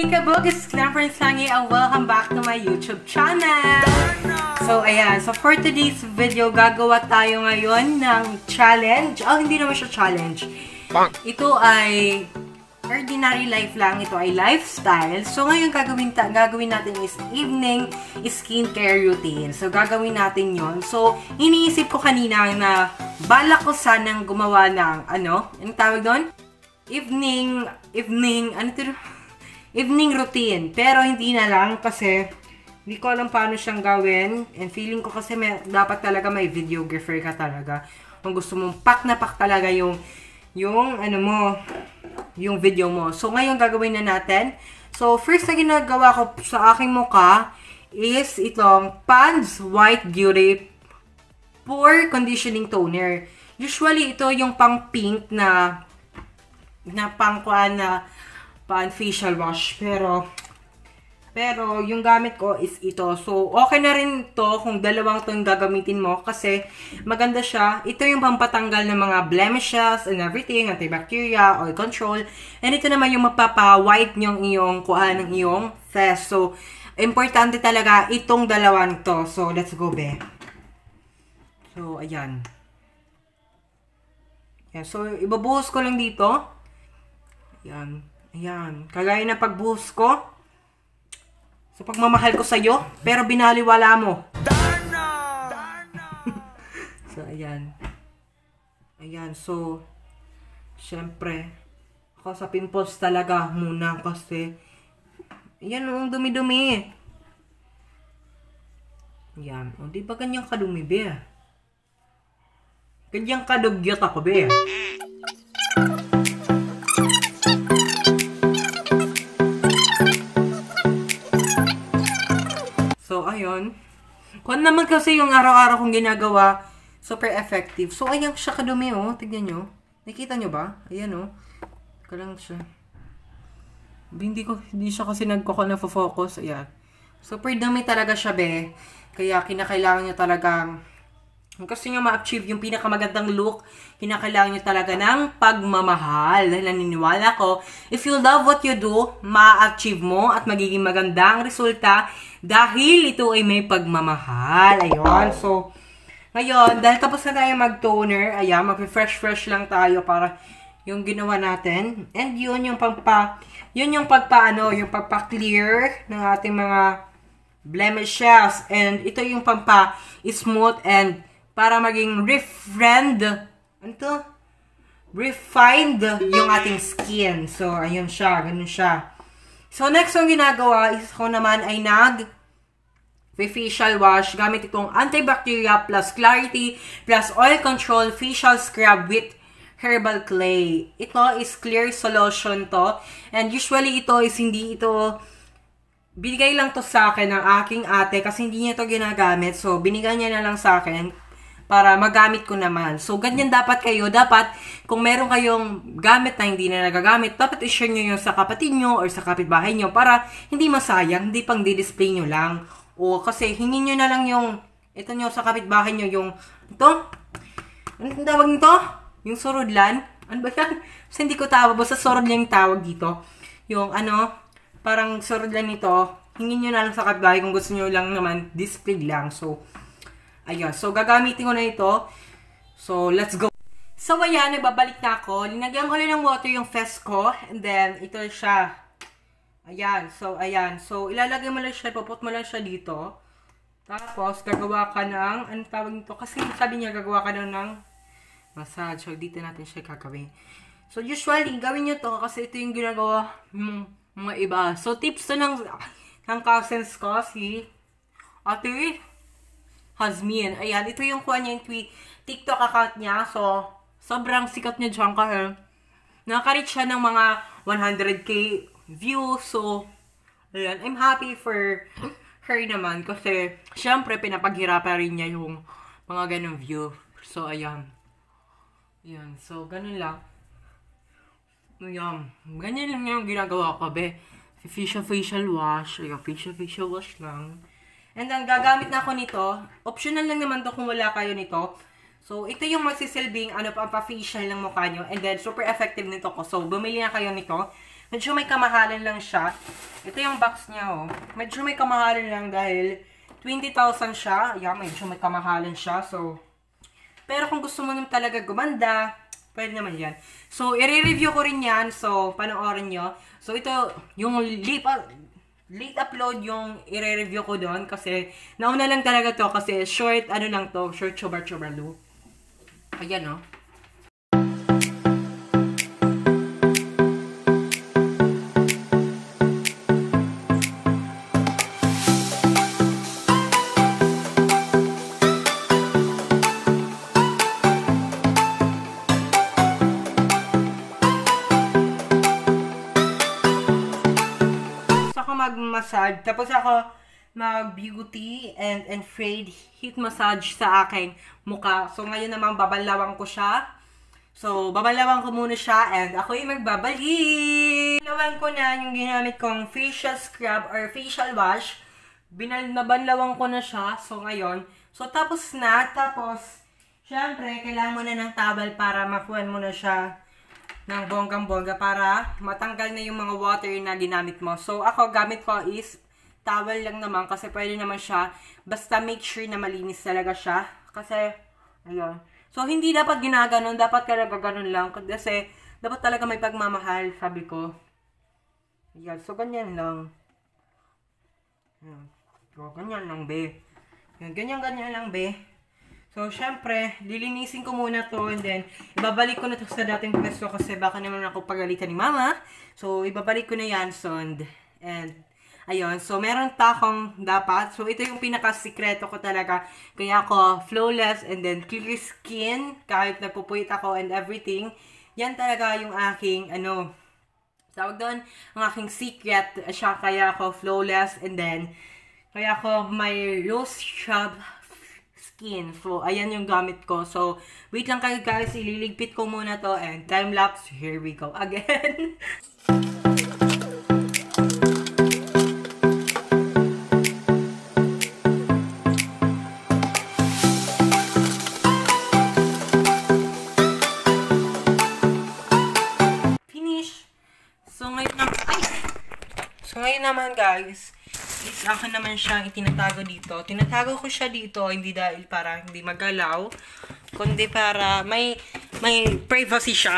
Hey kabog, it's Clamper Sangi and welcome back to my YouTube channel! So ayan, so for today's video, gagawa tayo ngayon ng challenge. Oh, hindi naman siya challenge. Ito ay ordinary life lang. Ito ay lifestyle. So ngayon gagawin natin is evening skincare routine. So gagawin natin yon. So iniisip ko kanina na balak ko sanang gumawa ng anong tawag doon? Evening routine. Pero hindi na lang kasi hindi ko alam paano siyang gawin. And feeling ko kasi dapat talaga may videographer ka talaga. Kung gusto mong pak na pak talaga yung video mo. So, ngayon gagawin na natin. So, first na ginagawa ko sa aking mukha is itong Pond's White Beauty Pore Conditioning Toner. Usually, ito yung pang pink na pan facial wash. Pero yung gamit ko is ito. So, okay na rin to kung dalawang to yung gagamitin mo kasi maganda siya. Ito yung pampatanggal ng mga blemishes and everything, antibacteria, oil control. And ito naman yung mapapa-white ng iyong ng iyong face. So, importante talaga itong dalawang to. So, let's go, be. So, ayan. Yeah, so, ibabuhos ko lang dito. Ayan. Ayan. Kagaya na pagbuhos ko. So, pagmamahal ko sa'yo, pero binaliwala mo. Darna! So, ayan. Ayan. So, syempre, ako sa pimples talaga muna kasi, ayan, ang dumi-dumi. Ayan. O, di ba ganyang kadumi, be? Ganyang kadugyot ako, be. So, ayun. Kung naman kasi yung araw-araw kong ginagawa, super effective. So, ayan siya kadumi, oh. Tignan nyo. Nakita nyo ba? Ayan, oh. Ika lang siya. Hindi siya kasi nagko-focus. Ayan. Super dumi talaga siya, be. Kaya, kinakailangan nyo talagang kasi nga ma-achieve yung pinakamagandang look, kinakailangan nyo talaga ng pagmamahal. Dahil naniniwala ko, if you love what you do, ma-achieve mo at magiging maganda ang resulta dahil ito ay may pagmamahal. Ayun. So, ngayon, dahil tapos na tayo mag-toner, ayan, mag-fresh lang tayo para yung ginawa natin. And yun yung pagpa-clear ng ating mga blemishes. And ito yung pampa-smooth and para maging refined yung ating skin. So, ayun siya. Ganun siya. So, next yung ginagawa is ako naman ay facial wash gamit itong antibacteria plus clarity plus oil control facial scrub with herbal clay. Ito is clear solution to. And usually ito is binigay lang to sa akin ng aking ate kasi hindi niya to ginagamit. So, binigay niya na lang sa akin para magamit ko naman. So, ganyan dapat kayo. Dapat, kung meron kayong gamit na hindi na nagagamit, dapat i-share nyo yung sa kapatid nyo or sa kapitbahay nyo para hindi masayang, hindi pang di-display nyo lang. O, kasi hingin nyo na lang ito nyo sa kapitbahay nyo, ito? Anong tawag nito? Yung surudlan? Ano ba yan? Kasi hindi ko tawag. Basta surudlan yung tawag dito. Parang surudlan nito. Hingin nyo na lang sa kapitbahay kung gusto nyo lang naman display lang. So, ayun. So, gagamitin ko na ito. So, let's go. So, ayan. Nagbabalik na ako. Linagyan ko lang ng water yung face ko. And then, ito siya. Ayan. So, ayan. So, ilalagay mo lang siya. Popot mo lang siya dito. Tapos, gagawa ka ng, anong tawag nito? Kasi sabi niya, gagawa ka ng massage. So, dito natin siya gagawin. So, usually, gawin nyo to kasi ito yung ginagawa mga iba. So, tips to ng cousins ko, si Ate Hasmin. Ayan, ito yung kuha niya yung TikTok account niya. So, sobrang sikat niya dyan kahit nakareach siya ng mga 100k views. So, ayan, I'm happy for her naman kasi, syempre, pinapaghirapan rin niya yung mga ganong view. So, ayan. Ayan, so, ganun lang. Ayan, ganyan lang yung ginagawa ko, be. Facial wash. Ayan, facial wash lang. And then, gagamit na ako nito. Optional lang naman to kung wala kayo nito. So, ito yung magsisilbing, pa-facial ng mukha nyo. And then, super effective nito ko. So, bumili na kayo nito. Medyo may kamahalan lang siya. Ito yung box niya, oh. Medyo may kamahalan lang dahil 20,000 siya. Yeah, medyo may kamahalan siya. So, pero kung gusto mo naman talaga gumanda, pwede naman yan. So, i-review ko rin yan. So, panoorin nyo. So, ito, yung late upload yung i-review ko doon. Kasi, nauna lang talaga to. Kasi, short, ano lang to. Short chobar-chobar-lu. Ayan, oh. Mag-massage. Tapos ako mag-beauty and fade heat massage sa aking mukha. So, ngayon naman babalawang ko siya. So, babalawang ko muna siya and ako yung magbabalik. Balawan ko na yung ginamit kong facial scrub or facial wash. Nabanlawang ko na siya. So, ngayon. So, tapos na. Tapos, syempre, kailangan mo na ng towel para makuhan mo na siya ng bonggang-bongga para matanggal na yung mga water na ginamit mo. So, ako, gamit ko is towel lang naman kasi pwede naman siya. Basta make sure na malinis talaga siya. Kasi, ayun. So, hindi dapat ginaganon. Dapat talaga ganun lang. Kasi, dapat talaga may pagmamahal, sabi ko. Ayan. So, ganyan lang. Ayan. So, ganyan lang, be. Ganyan-ganyan lang, be. So, syempre, lilinisin ko muna to and then, ibabalik ko na to sa dating pwesto kasi baka naman ako pagalitan ni mama. So, ibabalik ko na yan, so, and ayun. So, meron takong dapat. So, ito yung pinaka-sikreto ko talaga. Kaya ako, flawless and then clear skin, kahit nagpupuyit ako and everything. Yan talaga yung aking, tawag doon, ang aking secret. Siya, kaya ako flawless and then, kaya ako may rose shab skin. So, ayan yung gamit ko. So, wait lang kayo guys. Ililigpit ko muna to and time-lapse. Here we go again. Finish. So, ngayon naman guys, is akin naman siyang itinatago dito. Tinatago ko siya dito, hindi dahil para hindi magalaw, kundi para may privacy siya.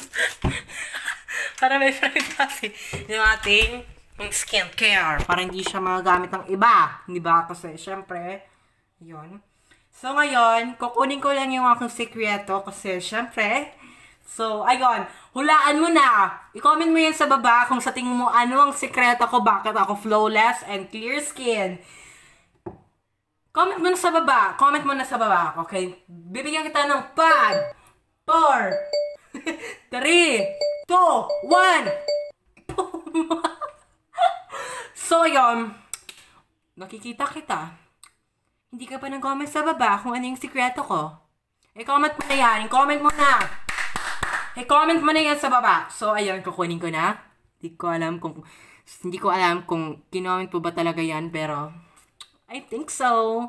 Para may privacy yung ating skincare. Para hindi siya magagamit ng iba. Hindi ba? Kasi, syempre, yun. So, ngayon, kukunin ko lang yung aking sekreto kasi, syempre, so, ayun, hulaan mo na. I-comment mo yan sa baba kung sa tingin mo ano ang sekreto ko, bakit ako flawless and clear skin. Comment mo na sa baba. Comment mo na sa baba, okay? Bibigyan kita ng 5, 4, 3, 2, 1. So, ayun, nakikita kita. Hindi ka pa nag-comment sa baba kung ano yung sekreto ko. I-comment mo na yan. I-comment mo na. I-comment mo na yan sa baba. So, ayun, kukunin ko na. Hindi ko alam kung kinoment po ba talaga yan, pero I think so.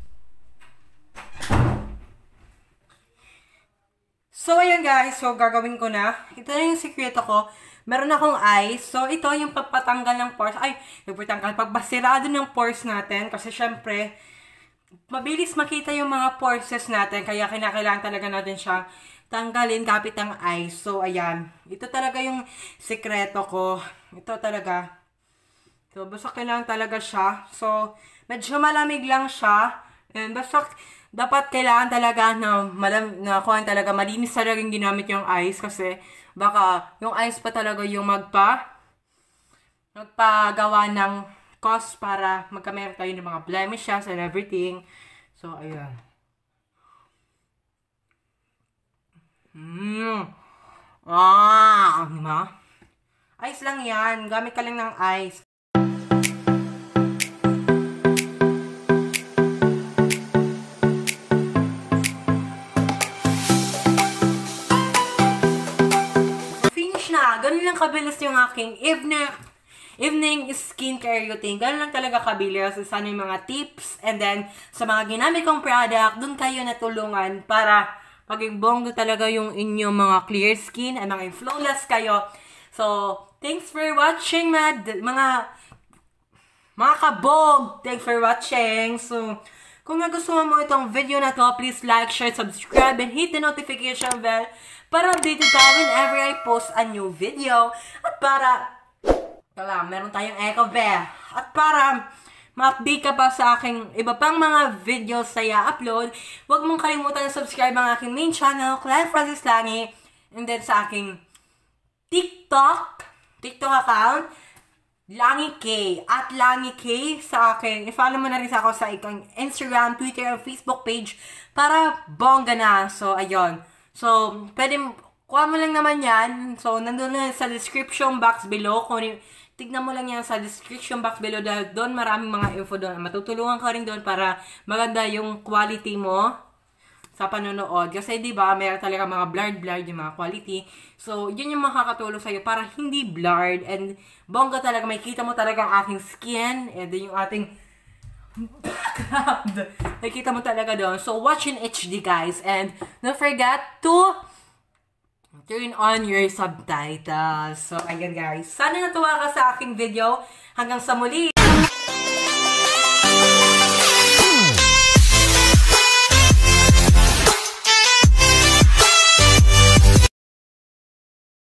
So, ayun guys. So, gagawin ko na. Ito na yung sekreto ko. Meron akong eyes. So, ito yung pagpatanggal ng pores. Ay, pagbasirado ng pores natin. Kasi, syempre, mabilis makita yung mga pores natin. Kaya, kinakailangan talaga natin siya tanggalin kapit ang eyes. So, ayan. Ito talaga yung sekreto ko. Ito talaga. So, basta kailangan talaga siya. So, medyo malamig lang siya. And basta, dapat kailangan talaga na kuhan talaga, malinis talaga yung ginamit yung eyes. Kasi, baka yung eyes pa talaga yung magpagawa ng cause para magkameron tayo ng mga blemishes and everything. So, ayan. Diba? Ice lang yan. Gamit ka lang ng ice. Finish na. Ganun lang kabilis yung aking evening skincare routine. Ganun lang talaga kabilis. Sana yung mga tips. And then, sa mga ginamit kong product, dun kayo natulungan para maging bongga talaga yung inyong mga clear skin at mga flawless kayo So, thanks for watching, mga kabog. Thanks for watching. So, kung nagustuhan mo itong video na to, please like, share, subscribe, and hit the notification bell para updated ka whenever I post a new video. At meron tayong echo bell. At para ma-update ka pa sa aking iba pang mga videos sa i-upload, huwag mong kalimutan na subscribe ang aking main channel, Clive Francis Langi, and then sa aking TikTok account, Langi K, at Langi K sa akin. I-follow mo na rin ako sa ikang Instagram, Twitter, and Facebook page para bongga na. So, ayun. So, kuha mo lang naman yan. So, nandun na sa description box below. Tignan mo lang yan sa description box below dahil doon maraming mga info doon. Matutulungan ka rin doon para maganda yung quality mo sa panonood. Kasi diba, meron talaga mga blurred yung mga quality. So, yun yung makakatulong sa'yo para hindi blurred. And bongga talaga, may kita mo talaga ang aking skin. And then yung ating background. May kita mo talaga doon. So, watch in HD guys. And don't forget to turn on your subtitles. So, ayan guys. Sana natuwa ka sa aking video. Hanggang sa muli.